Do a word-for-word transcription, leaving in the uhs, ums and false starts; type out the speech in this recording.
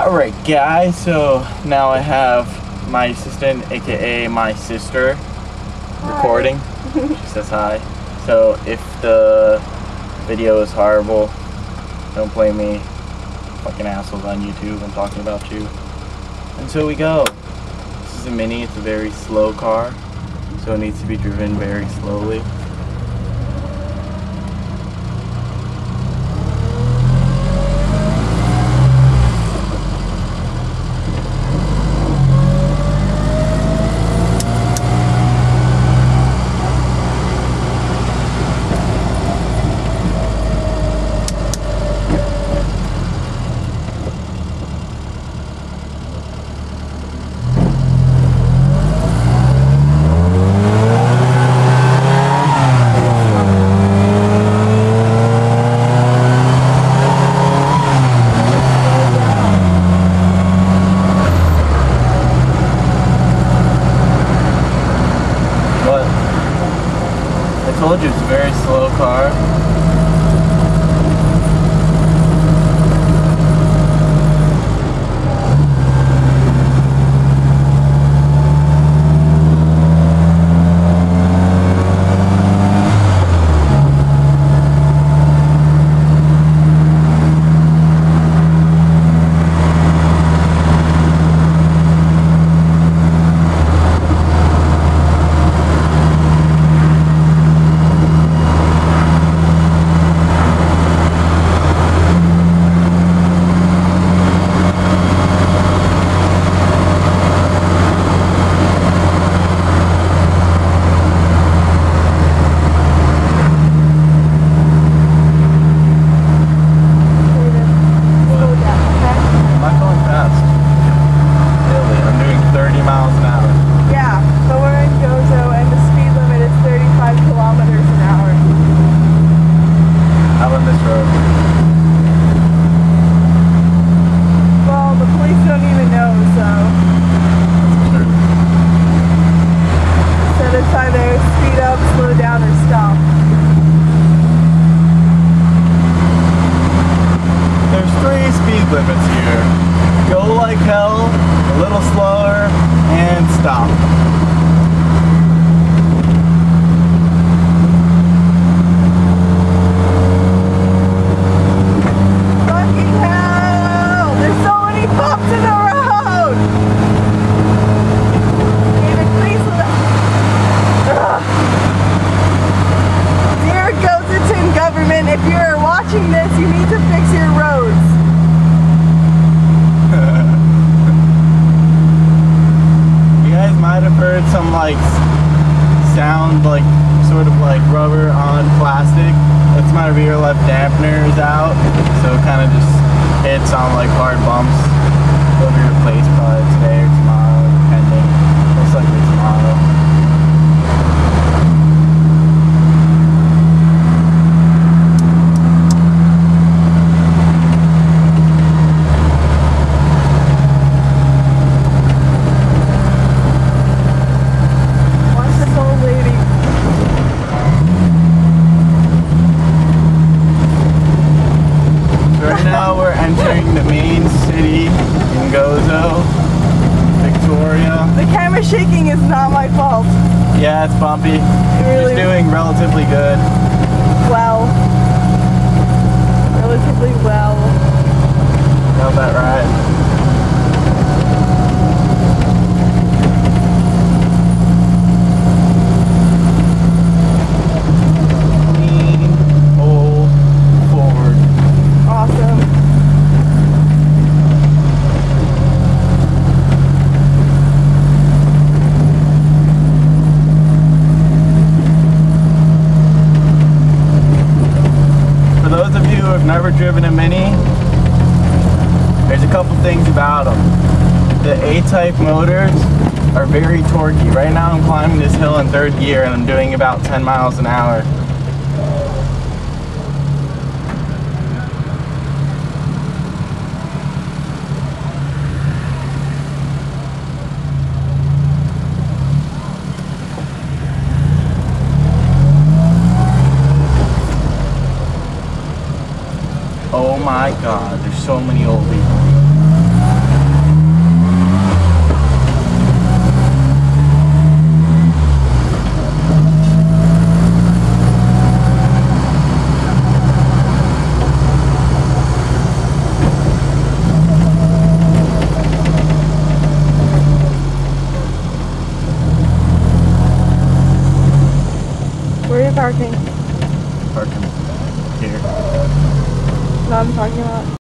Alright guys, so now I have my assistant, aka my sister, hi. Recording. She says hi. So if the video is horrible, don't blame me. Fucking assholes on YouTube, I'm talking about you. And so we go. This is a Mini, it's a very slow car, so it needs to be driven very slowly. I told you it's a very slow car. miles an hour. Yeah, so we're in Gozo and the speed limit is thirty-five kilometers an hour. Out on this road. Well, the police don't even know, so. That's true. So it's either speed up, slow down, or stop. There's three speed limits here. Go like hell, a little slower, and stop. Fucking hell! There's so many bumps in the road! David, please let... Ugh. Dear Gozo government, if you're watching this, you need to fix your roads. Might have heard some like sound, like sort of like rubber on plastic. That's my rear left dampener is out, so it kind of just hits on like hard bumps. It'll be replaced probably today or tomorrow, depending. Most likely tomorrow. The main city in Gozo, Victoria. The camera shaking is not my fault. Yeah, it's bumpy. Really? It's doing relatively good. Well. Relatively well. How's that right? Never driven a Mini, there's a couple things about them. The A-type motors are very torquey. Right now I'm climbing this hill in third gear and I'm doing about ten miles an hour. Oh my god, there's so many old people. Where are you parking? Parking here. No, I'm talking about.